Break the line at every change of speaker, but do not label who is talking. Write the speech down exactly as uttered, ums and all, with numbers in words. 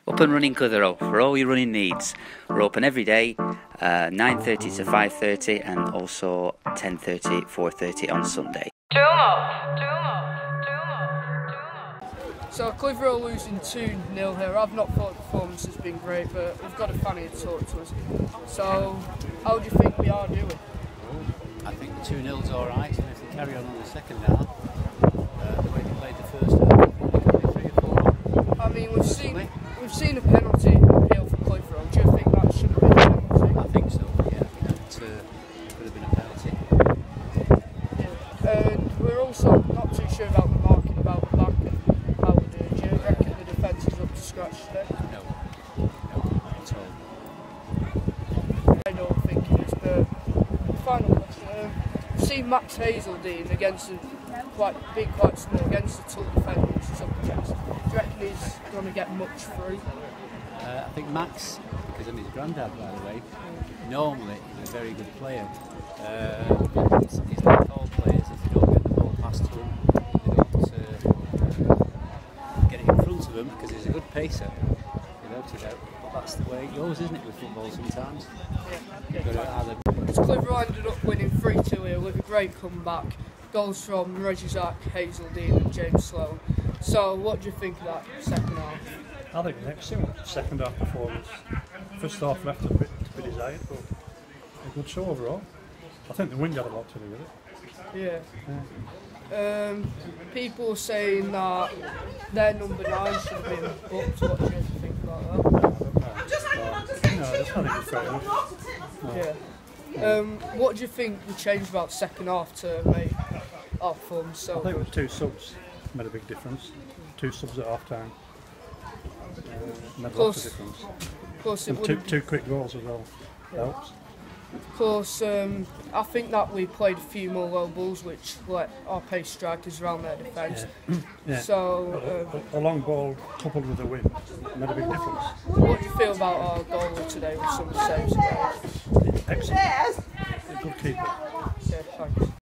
Up and Running Clitheroe, for all your running needs. We're open every day, uh, nine thirty to five thirty, and also ten thirty, four thirty on Sunday.
So Clitheroe losing two nil here. I've not thought the performance has been great, but we've got a fan here to talk to us. So how do you think we are doing?
I think the two nil's alright, and if they carry on in the second half, uh, the way they played the first half, they could be three or four.
I mean, we've seen we've seen a penalty appeal for Clitheroe. Do you think that should have been a penalty?
I think so, yeah. I think that uh, could have been a penalty.
Yeah. And we're also not too sure about the marking about the back and how we're doing. Do you reckon the defence is up to scratch today?
No, no, not at all.
I know what I'm thinking is, but final question. Um, we've seen Max Hazeldine against a quite big, quite small against the tall defenders he's up against. Do you reckon he's going to get much through?
Uh, I think Max, because I'm his granddad by the way, normally he's a very good player. Uh, but he's like all players, if they don't get the ball past to him, they don't uh, get it in front of him, because he's a good pacer, without a doubt. But that's the way it goes, isn't it, with football sometimes?
Yeah.
You've got to either...
Clitheroe ended up winning three two here with a great comeback. Goals from Regizak, Hazeldine and James Sloan. So what do you think of that second half?
I think an excellent second half performance. First half left a bit to be desired, but a good show overall. I think the wind had a lot to do with it.
Yeah. yeah. Um, people saying that their number nine should have been booked. What do you think about that?
No, no, that's not even fair enough. No.
Yeah. Um, what do you think we changed about the second half to make our performance so
I think
good?
the two subs made a big difference. Two subs at half time uh, made lots of difference.
Of course, it
And
would
two,
have,
two quick goals as well helps.
of course, um, I think that we played a few more low balls, which let our pace strikers around their defence.
Yeah. Yeah.
So, um,
a, a long ball coupled with a win made a big difference.
what do you feel about our goal today with some saves?
Excellent. A good keeper.
Yeah, thanks.